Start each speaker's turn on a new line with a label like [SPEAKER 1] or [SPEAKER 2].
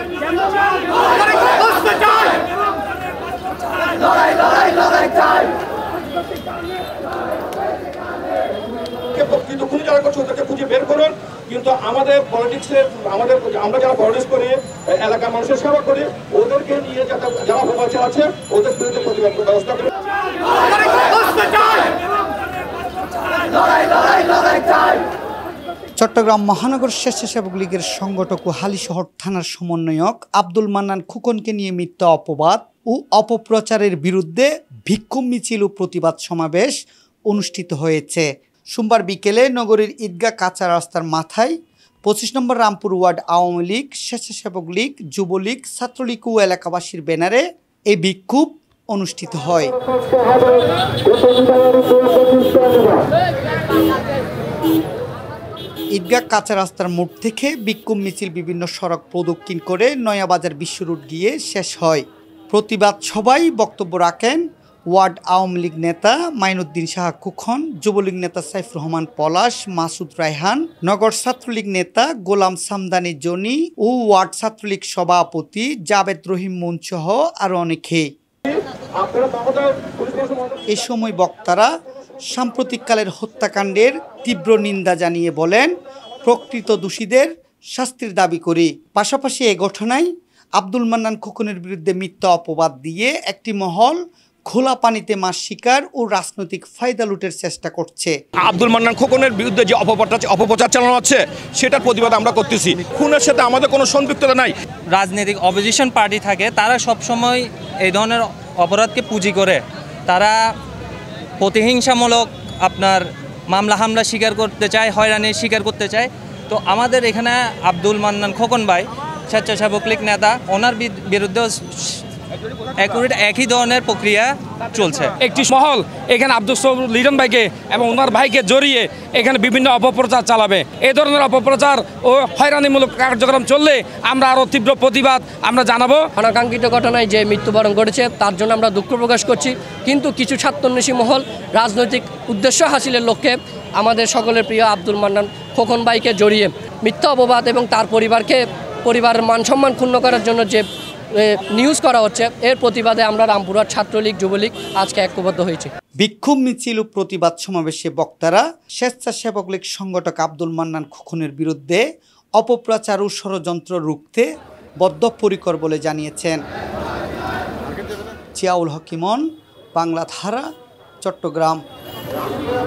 [SPEAKER 1] কিন্তু খুনি যারা করছে ওদেরকে খুঁজে বের করুন। কিন্তু আমাদের পলিটিক্সের আমরা যারা পলিটিক্স করি, এলাকার মানুষের সেবা করি, ওদেরকে নিয়ে যারা অপপ্রচার আছে ওদের বিরুদ্ধে প্রতিবাদ ব্যবস্থা করি।
[SPEAKER 2] চট্টগ্রাম মহানগর স্বেচ্ছাসেবক লীগের সংগঠক ও হালিশহর থানার সমন্বয়ক আব্দুল মান্নান খোকনকে নিয়ে মিথ্যা অপবাদ ও অপপ্রচারের বিরুদ্ধে বিক্ষোভ মিছিল ও প্রতিবাদ সমাবেশ অনুষ্ঠিত হয়েছে। সোমবার বিকেলে নগরীর ঈদগাহ কাঁচা রাস্তার মাথায় 25 নম্বর রামপুর ওয়ার্ড আওয়ামী লীগ, স্বেচ্ছাসেবক লীগ, যুবলীগ, ছাত্রলীগ ও এলাকাবাসীর ব্যানারে এই বিক্ষোভ অনুষ্ঠিত হয়। ঈদগাহ কাঁচা রাস্তার মোড় থেকে বিক্ষোভ মিছিল বিভিন্ন সড়ক প্রদক্ষিণ করে নয়াবাজার বিশ্ব রোড গিয়ে শেষ হয়। প্রতিবাদ সভায় বক্তব্য রাখেন ওয়ার্ড আওয়ামী লীগ নেতা মাইনুদ্দিন শাহ খোকন, যুবলীগ নেতা সাইফুর রহমান পলাশ, মাসুদ রায়হান, নগর ছাত্রলীগ নেতা গোলাম সামদানি জনি ও ওয়ার্ড ছাত্রলীগ সভাপতি জাবেদ রহিম মুনসহ আরও অনেকে। এ সময় বক্তারা সাম্প্রতিককালের হত্যাকাণ্ডের তীব্র নিন্দা জানিয়ে বলেন, প্রকৃত দোষীদের শাস্তির দাবি করি। পাশাপাশি এ ঘটনায় আব্দুল মান্নান খোকনের বিরুদ্ধে মিথ্যা অপবাদ দিয়ে একটি মহল খোলা পানিতে মাছ শিকার ও রাজনৈতিক ফায়দা লুটের চেষ্টা করছে।
[SPEAKER 1] আব্দুল মান্নান খোকনের বিরুদ্ধে যে অপপ্রচার চালানো হচ্ছে সেটার প্রতিবাদ আমরা করতেছি। খুনের সাথে আমাদের কোনো সম্পৃক্ততা নাই।
[SPEAKER 3] রাজনৈতিক অপোজিশন পার্টি থাকে, তারা সবসময় এই ধরনের অপরাধকে পুঁজি করে তারা প্রতিহিংসামূলক আপনার মামলা হামলা স্বীকার করতে চায়, হয়রানির স্বীকার করতে চায়। তো আমাদের এখানে আব্দুল মান্নান খোকন ভাই স্বেচ্ছাসেবক লীগ নেতা, ওনার বিরুদ্ধেও একই ধরনের প্রক্রিয়া চলছে।
[SPEAKER 4] একটি মহল এখানে আব্দুল লিটন ভাইকে এবং ওনার ভাইকে জড়িয়ে এখানে বিভিন্ন অপপ্রচার চালাবে। এই ধরনের অপপ্রচার ও হয়রানিমূলক কার্যক্রম চললে আমরা আরও তীব্র প্রতিবাদ আমরা জানাবো।
[SPEAKER 5] অনাকাঙ্ক্ষিত ঘটনায় যে মৃত্যুবরণ ঘটেছে তার জন্য আমরা দুঃখ প্রকাশ করছি। কিন্তু কিছু ছাত্রন্বেষী মহল রাজনৈতিক উদ্দেশ্য হাসিলের লক্ষ্যে আমাদের সকলের প্রিয় আব্দুল মান্নান খোকন ভাইকে জড়িয়ে মিথ্যা অপবাদ এবং তার পরিবারের মান সম্মান ক্ষুণ্ণ করার জন্য যে নিউজ করা হচ্ছে, এর প্রতিবাদে আমরা রামপুরহাট ছাত্রলীগ যুবলীগ আজকে ঐক্যবদ্ধ হয়েছে।
[SPEAKER 2] বিক্ষোভ মিছিল ও প্রতিবাদ সমাবেশে বক্তারা স্বেচ্ছাসেবক লীগ সংগঠক আব্দুল মান্নান খোকনের বিরুদ্ধে অপপ্রচার ও ষড়যন্ত্র রুখতে বদ্ধপরিকর বলে জানিয়েছেন। জিয়াউল হক ইমন, বাংলাধারা, চট্টগ্রাম।